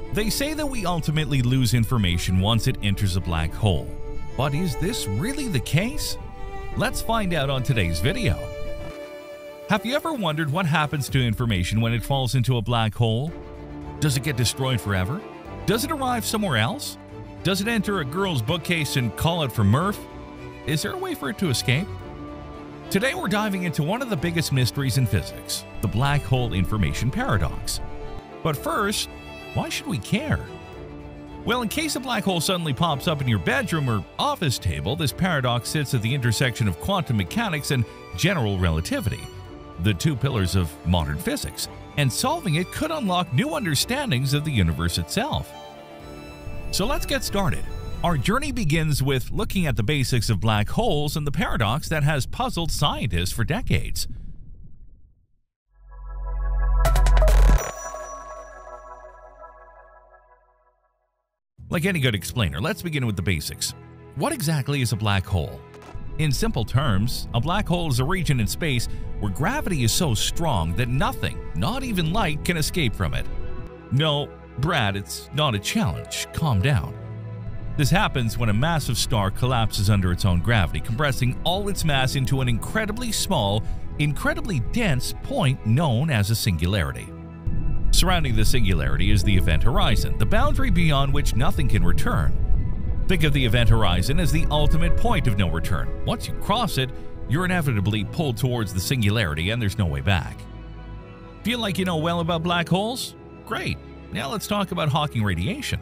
They say that we ultimately lose information once it enters a black hole. But is this really the case? Let's find out on today's video. Have you ever wondered what happens to information when it falls into a black hole? Does it get destroyed forever? Does it arrive somewhere else? Does it enter a girl's bookcase and call it for Murf? Is there a way for it to escape? Today we're diving into one of the biggest mysteries in physics, the black hole information paradox. But first, why should we care? Well, in case a black hole suddenly pops up in your bedroom or office table, this paradox sits at the intersection of quantum mechanics and general relativity, the two pillars of modern physics, and solving it could unlock new understandings of the universe itself. So let's get started. Our journey begins with looking at the basics of black holes and the paradox that has puzzled scientists for decades. Like any good explainer, let's begin with the basics. What exactly is a black hole? In simple terms, a black hole is a region in space where gravity is so strong that nothing, not even light, can escape from it. No, Brad, it's not a challenge. Calm down. This happens when a massive star collapses under its own gravity, compressing all its mass into an incredibly small, incredibly dense point known as a singularity. Surrounding the singularity is the event horizon, the boundary beyond which nothing can return. Think of the event horizon as the ultimate point of no return. Once you cross it, you're inevitably pulled towards the singularity and there's no way back. Feel like you know well about black holes? Great! Now let's talk about Hawking radiation.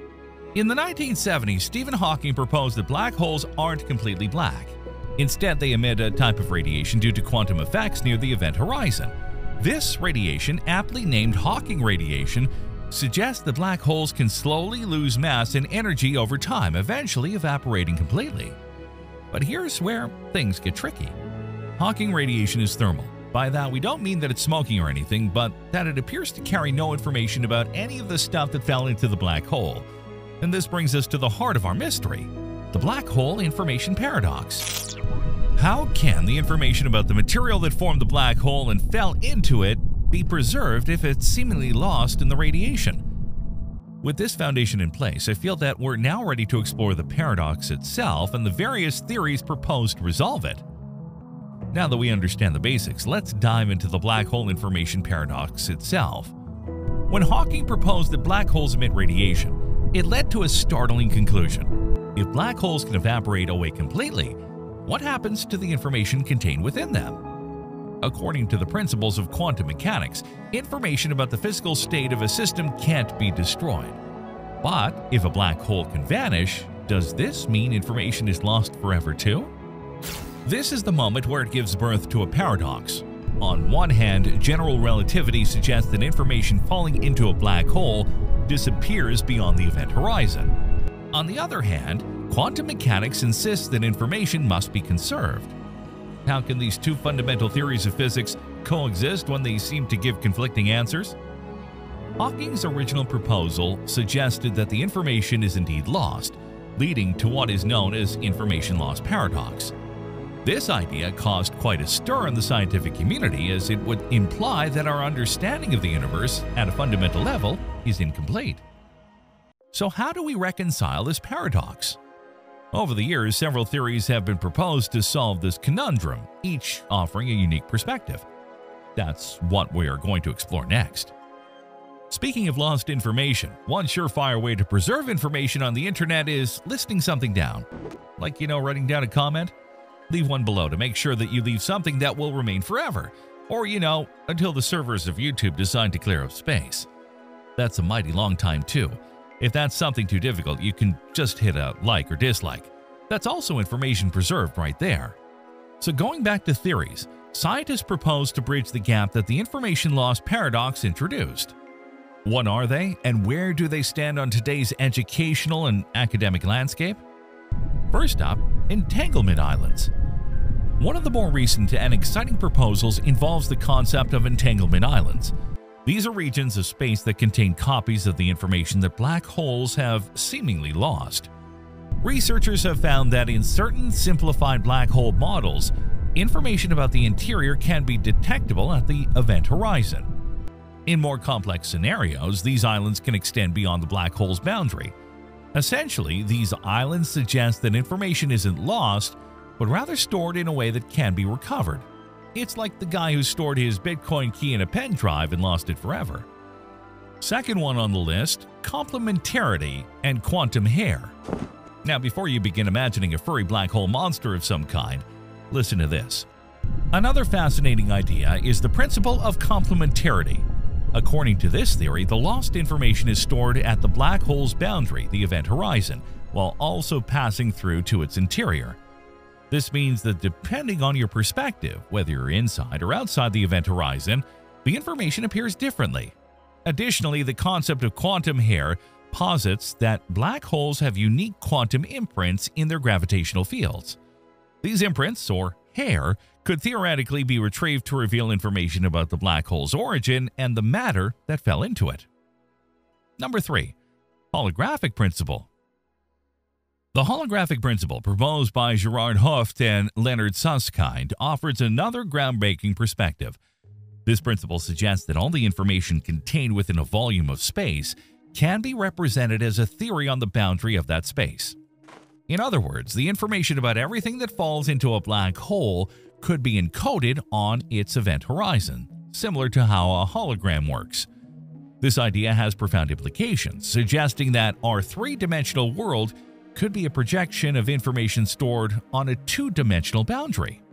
In the 1970s, Stephen Hawking proposed that black holes aren't completely black. Instead, they emit a type of radiation due to quantum effects near the event horizon. This radiation, aptly named Hawking radiation, suggests that black holes can slowly lose mass and energy over time, eventually evaporating completely. But here's where things get tricky. Hawking radiation is thermal. By that, we don't mean that it's smoking or anything, but that it appears to carry no information about any of the stuff that fell into the black hole. And this brings us to the heart of our mystery, the black hole information paradox. How can the information about the material that formed the black hole and fell into it be preserved if it's seemingly lost in the radiation? With this foundation in place, I feel that we're now ready to explore the paradox itself and the various theories proposed to resolve it. Now that we understand the basics, let's dive into the black hole information paradox itself. When Hawking proposed that black holes emit radiation, it led to a startling conclusion. If black holes can evaporate away completely, what happens to the information contained within them? According to the principles of quantum mechanics, information about the physical state of a system can't be destroyed. But if a black hole can vanish, does this mean information is lost forever too? This is the moment where it gives birth to a paradox. On one hand, general relativity suggests that information falling into a black hole disappears beyond the event horizon. On the other hand, quantum mechanics insists that information must be conserved. How can these two fundamental theories of physics coexist when they seem to give conflicting answers? Hawking's original proposal suggested that the information is indeed lost, leading to what is known as information loss paradox. This idea caused quite a stir in the scientific community, as it would imply that our understanding of the universe at a fundamental level is incomplete. So how do we reconcile this paradox? Over the years, several theories have been proposed to solve this conundrum, each offering a unique perspective. That's what we are going to explore next. Speaking of lost information, one surefire way to preserve information on the internet is listing something down. Like, writing down a comment? Leave one below to make sure that you leave something that will remain forever, or until the servers of YouTube decide to clear up space. That's a mighty long time too. If that's something too difficult, you can just hit a like or dislike. That's also information preserved right there. So going back to theories, scientists propose to bridge the gap that the information loss paradox introduced. What are they, and where do they stand on today's educational and academic landscape? First up, Entanglement Islands. One of the more recent and exciting proposals involves the concept of entanglement islands. These are regions of space that contain copies of the information that black holes have seemingly lost. Researchers have found that in certain simplified black hole models, information about the interior can be detectable at the event horizon. In more complex scenarios, these islands can extend beyond the black hole's boundary. Essentially, these islands suggest that information isn't lost, but rather stored in a way that can be recovered. It's like the guy who stored his Bitcoin key in a pen drive and lost it forever. Second one on the list, complementarity and quantum hair. Now, before you begin imagining a furry black hole monster of some kind, listen to this. Another fascinating idea is the principle of complementarity. According to this theory, the lost information is stored at the black hole's boundary, the event horizon, while also passing through to its interior. This means that depending on your perspective, whether you're inside or outside the event horizon, the information appears differently. Additionally, the concept of quantum hair posits that black holes have unique quantum imprints in their gravitational fields. These imprints, or hair, could theoretically be retrieved to reveal information about the black hole's origin and the matter that fell into it. Number 3. Holographic Principle. The holographic principle proposed by Gerard Hooft and Leonard Susskind offers another groundbreaking perspective. This principle suggests that all the information contained within a volume of space can be represented as a theory on the boundary of that space. In other words, the information about everything that falls into a black hole could be encoded on its event horizon, similar to how a hologram works. This idea has profound implications, suggesting that our three-dimensional world could be a projection of information stored on a two-dimensional boundary.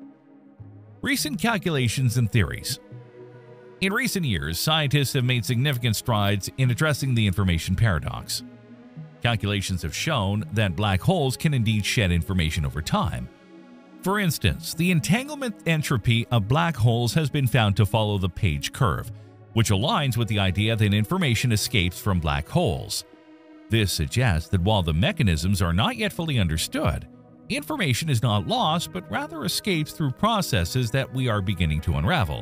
Recent calculations and theories. In recent years, scientists have made significant strides in addressing the information paradox. Calculations have shown that black holes can indeed shed information over time. For instance, the entanglement entropy of black holes has been found to follow the Page curve, which aligns with the idea that information escapes from black holes. This suggests that while the mechanisms are not yet fully understood, information is not lost but rather escapes through processes that we are beginning to unravel.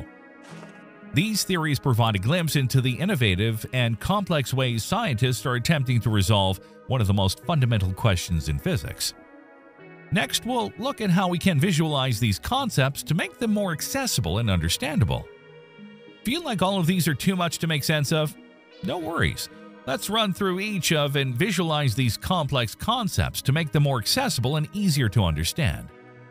These theories provide a glimpse into the innovative and complex ways scientists are attempting to resolve one of the most fundamental questions in physics. Next, we'll look at how we can visualize these concepts to make them more accessible and understandable. Feel like all of these are too much to make sense of? No worries. Let's run through each of and visualize these complex concepts to make them more accessible and easier to understand.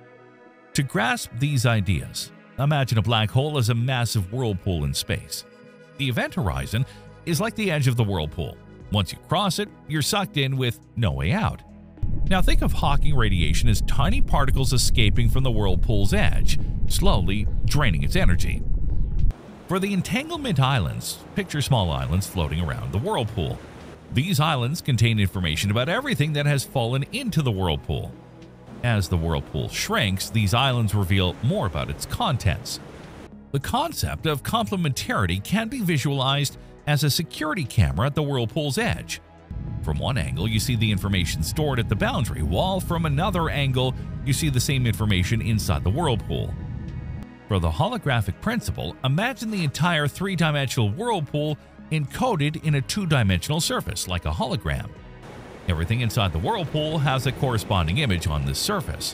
To grasp these ideas, imagine a black hole as a massive whirlpool in space. The event horizon is like the edge of the whirlpool. Once you cross it, you're sucked in with no way out. Now think of Hawking radiation as tiny particles escaping from the whirlpool's edge, slowly draining its energy. For the Entanglement Islands, picture small islands floating around the whirlpool. These islands contain information about everything that has fallen into the whirlpool. As the whirlpool shrinks, these islands reveal more about its contents. The concept of complementarity can be visualized as a security camera at the whirlpool's edge. From one angle, you see the information stored at the boundary, while from another angle, you see the same information inside the whirlpool. For the holographic principle, imagine the entire three-dimensional whirlpool encoded in a two-dimensional surface, like a hologram. Everything inside the whirlpool has a corresponding image on this surface.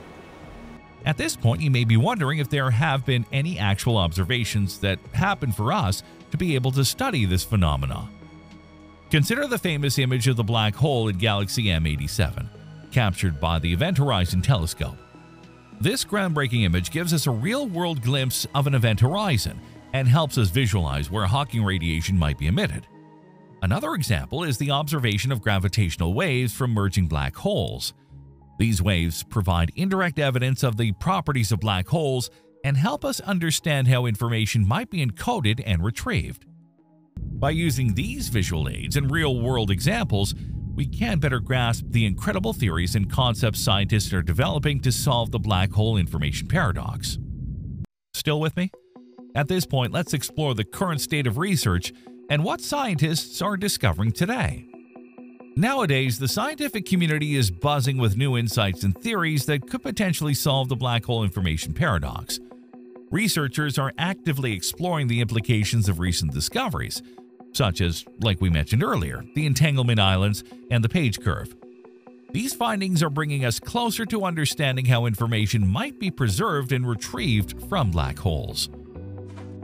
At this point, you may be wondering if there have been any actual observations that happen for us to be able to study this phenomena. Consider the famous image of the black hole in galaxy M87, captured by the Event Horizon Telescope. This groundbreaking image gives us a real-world glimpse of an event horizon and helps us visualize where Hawking radiation might be emitted. Another example is the observation of gravitational waves from merging black holes. These waves provide indirect evidence of the properties of black holes and help us understand how information might be encoded and retrieved. By using these visual aids and real-world examples, we can better grasp the incredible theories and concepts scientists are developing to solve the black hole information paradox. Still with me? At this point, let's explore the current state of research and what scientists are discovering today. Nowadays, the scientific community is buzzing with new insights and theories that could potentially solve the black hole information paradox. Researchers are actively exploring the implications of recent discoveries, such as, like we mentioned earlier, the Entanglement Islands and the Page curve. These findings are bringing us closer to understanding how information might be preserved and retrieved from black holes.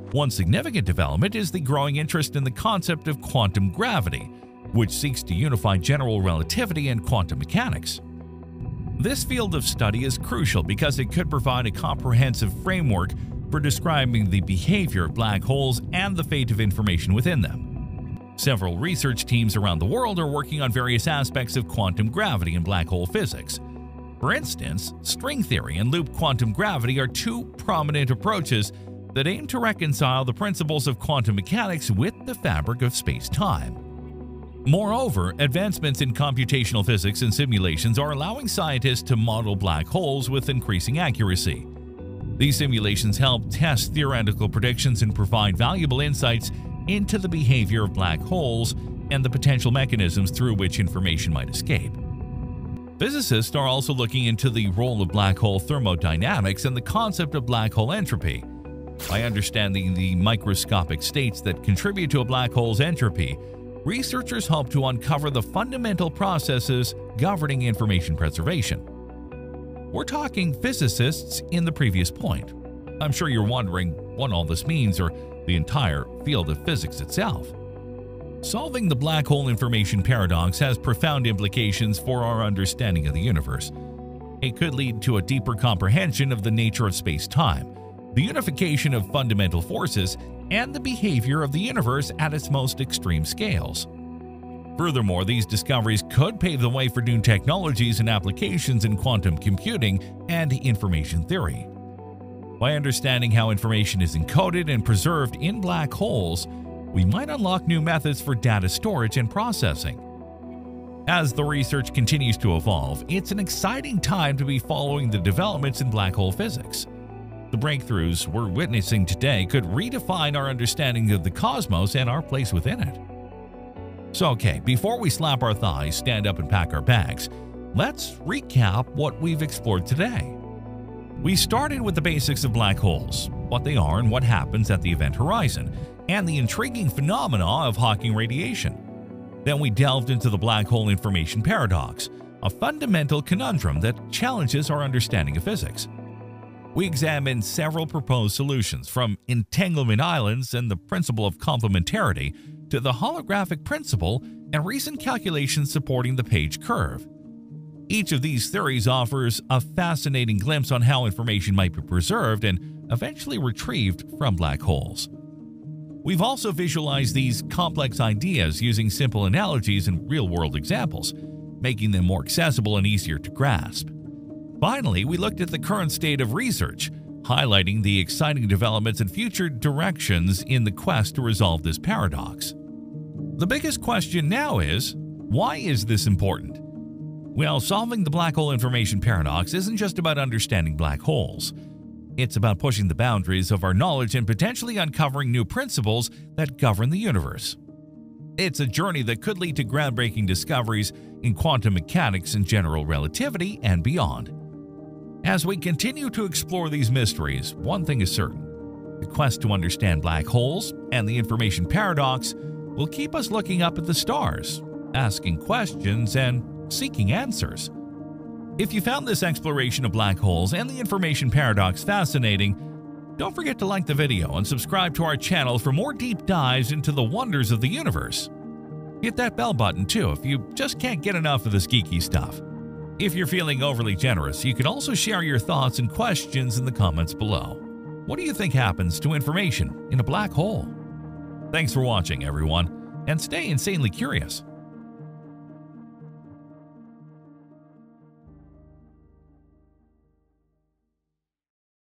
One significant development is the growing interest in the concept of quantum gravity, which seeks to unify general relativity and quantum mechanics. This field of study is crucial because it could provide a comprehensive framework for describing the behavior of black holes and the fate of information within them. Several research teams around the world are working on various aspects of quantum gravity and black hole physics. For instance, string theory and loop quantum gravity are two prominent approaches that aim to reconcile the principles of quantum mechanics with the fabric of space-time. Moreover, advancements in computational physics and simulations are allowing scientists to model black holes with increasing accuracy. These simulations help test theoretical predictions and provide valuable insights into the behavior of black holes and the potential mechanisms through which information might escape. Physicists are also looking into the role of black hole thermodynamics and the concept of black hole entropy. By understanding the microscopic states that contribute to a black hole's entropy, researchers hope to uncover the fundamental processes governing information preservation. We're talking physicists in the previous point. I'm sure you're wondering what all this means, or the entire field of physics itself. Solving the black hole information paradox has profound implications for our understanding of the universe. It could lead to a deeper comprehension of the nature of space-time, the unification of fundamental forces, and the behavior of the universe at its most extreme scales. Furthermore, these discoveries could pave the way for new technologies and applications in quantum computing and information theory. By understanding how information is encoded and preserved in black holes, we might unlock new methods for data storage and processing. As the research continues to evolve, it's an exciting time to be following the developments in black hole physics. The breakthroughs we're witnessing today could redefine our understanding of the cosmos and our place within it. So okay, before we slap our thighs, stand up and pack our bags, let's recap what we've explored today. We started with the basics of black holes, what they are and what happens at the event horizon, and the intriguing phenomena of Hawking radiation. Then we delved into the black hole information paradox, a fundamental conundrum that challenges our understanding of physics. We examined several proposed solutions, from Entanglement Islands and the principle of complementarity to the Holographic Principle and recent calculations supporting the page curve. Each of these theories offers a fascinating glimpse on how information might be preserved and eventually retrieved from black holes. We've also visualized these complex ideas using simple analogies and real-world examples, making them more accessible and easier to grasp. Finally, we looked at the current state of research, highlighting the exciting developments and future directions in the quest to resolve this paradox. The biggest question now is, why is this important? Well, solving the black hole information paradox isn't just about understanding black holes. It's about pushing the boundaries of our knowledge and potentially uncovering new principles that govern the universe. It's a journey that could lead to groundbreaking discoveries in quantum mechanics and general relativity and beyond. As we continue to explore these mysteries, one thing is certain: the quest to understand black holes and the information paradox will keep us looking up at the stars, asking questions, and seeking answers. If you found this exploration of black holes and the information paradox fascinating, don't forget to like the video and subscribe to our channel for more deep dives into the wonders of the universe. Hit that bell button too if you just can't get enough of this geeky stuff. If you're feeling overly generous, you can also share your thoughts and questions in the comments below. What do you think happens to information in a black hole? Thanks for watching, everyone, and stay insanely curious.